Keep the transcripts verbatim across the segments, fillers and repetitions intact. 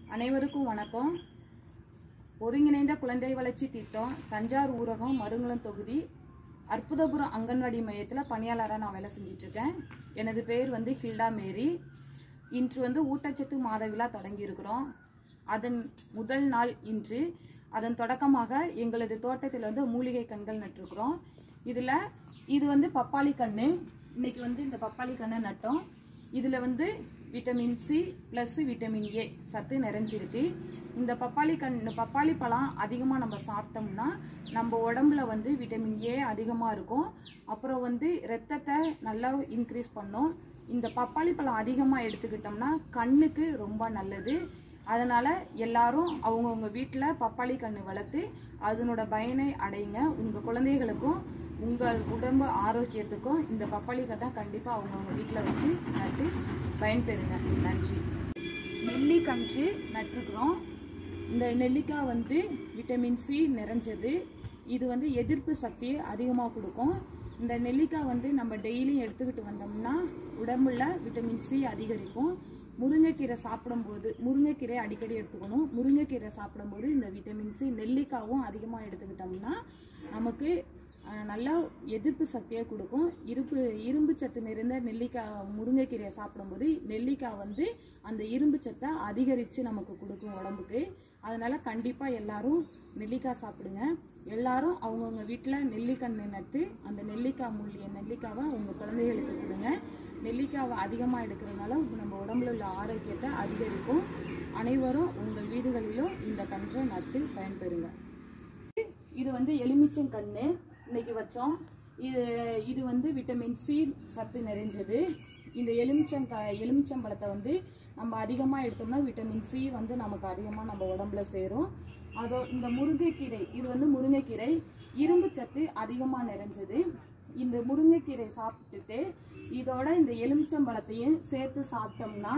அனைவருக்கும் வணக்கம். ஒருங்கிணைந்த குழந்தை வளர்ச்சி திட்டம் தஞ்சாவூர் ஊரகம் மருங்குளம் தொகுதி அற்புதபுரம் அங்கன்வாடி மையத்தில் பணியாளராக நான் வேலை செஞ்சிட்ருக்கேன். எனது பேர் வந்து ஹில்டா மேரி. இன்று வந்து ஊட்டச்சத்து மாத விழா தொடங்கியிருக்கிறோம். அதன் முதல் நாள் இன்று. அதன் தொடக்கமாக எங்களது தோட்டத்தில் வந்து மூலிகை கண்கள் நட்டிருக்கிறோம். இதில் இது வந்து பப்பாளி கன்று. இன்றைக்கி வந்து இந்த பப்பாளி கண்ணை நட்டோம். இதில் வந்து vitamin C plus vitamin A சத்து நிறைஞ்சிருக்கு. இந்த பப்பாளி கண் இந்த பப்பாளி பழம் அதிகமாக நம்ம சாப்பிட்டோம்னா நம்ம உடம்புல வந்து விட்டமின் ஏ அதிகமாக இருக்கும். அப்புறம் வந்து இரத்தத்தை நல்லா இன்க்ரீஸ் பண்ணும். இந்த பப்பாளி பழம் அதிகமாக எடுத்துக்கிட்டோம்னா கண்ணுக்கு ரொம்ப நல்லது. அதனால் எல்லாரும் அவங்கவுங்க வீட்டில் பப்பாளி கன்று வளர்த்து அதனோட பயனை அடையுங்க. உங்கள் குழந்தைகளுக்கும் உங்கள் உடம்பு ஆரோக்கியத்துக்கும் இந்த பப்பாளி கட்டை கண்டிப்பாக அவங்கவுங்க வீட்டில் வச்சு நட்டு பயன்பெறுங்க. நன்றி. நெல்லிக்கன்று நட்டுருக்குறோம். இந்த நெல்லிக்காய் வந்து விட்டமின் சி நிறைஞ்சது. இது வந்து எதிர்ப்பு சக்தியை அதிகமாக கொடுக்கும். இந்த நெல்லிக்காய் வந்து நம்ம டெய்லியும் எடுத்துக்கிட்டு வந்தோம்னா உடம்புல விட்டமின் சி அதிகரிக்கும். முருங்கைக்கீரை சாப்பிடும்போது முருங்கைக்கீரை அடிக்கடி எடுத்துக்கணும். முருங்கைக்கீரை சாப்பிடும்போது இந்த விட்டமின் சி நெல்லிக்காவும் அதிகமாக எடுத்துக்கிட்டோம்னா நமக்கு நல்லா எதிர்ப்பு சக்தியை கொடுக்கும். இருப்பு இரும்பு சத்து நிறைந்த நெல்லிக்காய் முருங்கைக்கீரையை சாப்பிடும்போது நெல்லிக்காய் வந்து அந்த இரும்பு சத்தை அதிகரித்து நமக்கு கொடுக்கும் உடம்புக்கு. அதனால் கண்டிப்பாக எல்லாரும் நெல்லிக்காய் சாப்பிடுங்க. எல்லாரும் அவங்கவுங்க வீட்டில் நெல்லிக்கன்று நட்டு அந்த நெல்லிக்காய் மூலிய நெல்லிக்காவை உங்கள் குழந்தைகளுக்கு கொடுங்க. நெல்லிக்காவை அதிகமாக எடுக்கிறதுனால நம்ம உடம்புல உள்ள ஆரோக்கியத்தை அதிகரிக்கும். அனைவரும் உங்கள் வீடுகளிலும் இந்த கன்றை நட்டு பயன்பெறுங்க. இது வந்து எலுமிச்சங்கன்று இன்னைக்கு வச்சோம். இது இது வந்து விட்டமின் சி சத்து நிறைஞ்சது. இந்த எலுமிச்சங்க எலுமிச்சம்பழத்தை வந்து நம்ம அதிகமாக எடுத்தோம்னா விட்டமின் சி வந்து நமக்கு அதிகமாக நம்ம உடம்புல சேரும். அதோ இந்த முருங்கைக்கீரை இது வந்து முருங்கைக்கீரை இரும்பு சத்து அதிகமாக நிறைஞ்சது. இந்த முருங்கைக்கீரை சாப்பிட்டுட்டு இதோட இந்த எலுமிச்சம்பழத்தையும் சேர்த்து சாப்பிட்டோம்னா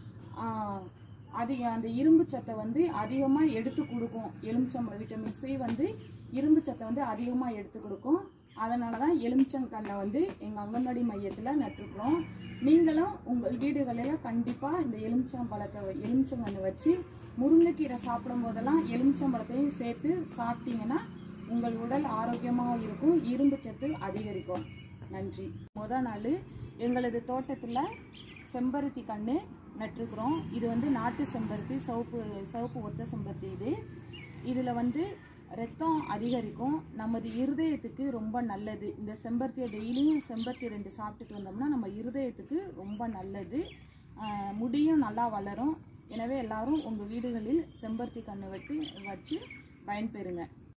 அது அந்த இரும்பு சத்தை வந்து அதிகமாக எடுத்து கொடுக்கும். எலுமிச்சம்பழம் விட்டமின் சி வந்து இரும்பு சத்தை வந்து அதிகமாக எடுத்து கொடுக்கும். அதனால தான் எலுமிச்சங்கன்னை வந்து எங்கள் அங்கன்வாடி மையத்தில் நட்டுருக்குறோம். நீங்களும் உங்கள் வீடுகளில் கண்டிப்பாக இந்த எலுமிச்சம்பழத்தை எலுமிச்சங்கன்று வச்சு முருங்கைக்கீரை சாப்பிடும் போதெல்லாம் எலுமிச்சம்பழத்தையும் சேர்த்து சாப்பிட்டீங்கன்னா உங்கள் உடல் ஆரோக்கியமாக இருக்கும். இரும்பு சத்து அதிகரிக்கும். நன்றி. முதல் நாள் எங்களது தோட்டத்தில் செம்பருத்தி கன்று நட்டுருக்குறோம். இது வந்து நாட்டு செம்பருத்தி, சிவப்பு சிவப்பு ஒத்த செம்பருத்தி. இது இதில் வந்து ரத்தம் அதிகரிக்கும். நமது இருதயத்துக்கு ரொம்ப நல்லது. இந்த செம்பருத்தியை டெய்லியும் செம்பருத்தி ரெண்டு சாப்பிட்டுட்டு வந்தோம்னா நம்ம இருதயத்துக்கு ரொம்ப நல்லது. முடியும் நல்லா வளரும். எனவே எல்லாரும் உங்கள் வீடுகளில் செம்பருத்தி கன்று வெட்டி வச்சு பயன்பெறுங்க.